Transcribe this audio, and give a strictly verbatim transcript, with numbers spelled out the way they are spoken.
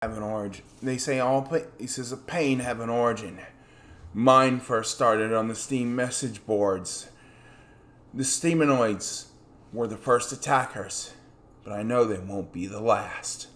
have an origin. They say all places of pain have an origin. Mine first started on the Steam message boards. The Steamanoids were the first attackers, but I know they won't be the last.